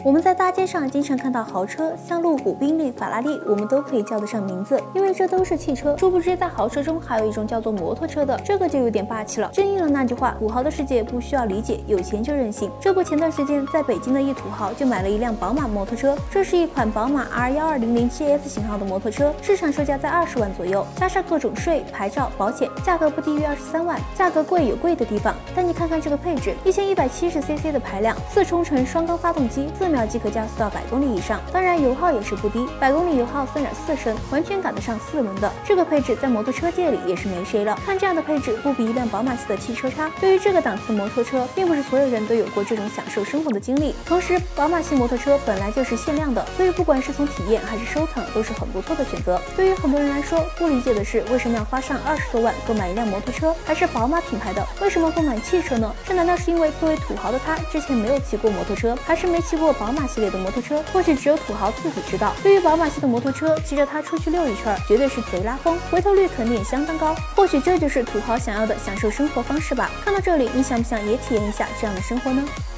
我们在大街上经常看到豪车，像路虎、宾利、法拉利，我们都可以叫得上名字，因为这都是汽车。殊不知，在豪车中还有一种叫做摩托车的，这个就有点霸气了。正应了那句话，土豪的世界不需要理解，有钱就任性。这不，前段时间在北京的一土豪就买了一辆宝马摩托车，这是一款宝马 R1200 GS 型号的摩托车，市场售价在20万左右，加上各种税、牌照、保险，价格不低于23万。价格贵有贵的地方，但你看看这个配置，1170cc 的排量，4冲程双缸发动机，4秒即可加速到100公里以上，当然油耗也是不低，100公里油耗3.4升，完全赶得上4轮的。这个配置在摩托车界里也是没谁了。看这样的配置，不比一辆宝马系的汽车差。对于这个档次的摩托车，并不是所有人都有过这种享受生活的经历。同时，宝马系摩托车本来就是限量的，所以不管是从体验还是收藏，都是很不错的选择。对于很多人来说，不理解的是为什么要花上20多万购买一辆摩托车，还是宝马品牌的？为什么不买汽车呢？这难道是因为作为土豪的他之前没有骑过摩托车，还是没骑过宝马系列的摩托车？或许只有土豪自己知道。对于宝马系的摩托车，骑着它出去溜一圈，绝对是贼拉风，回头率肯定也相当高。或许这就是土豪想要的享受生活方式吧。看到这里，你想不想也体验一下这样的生活呢？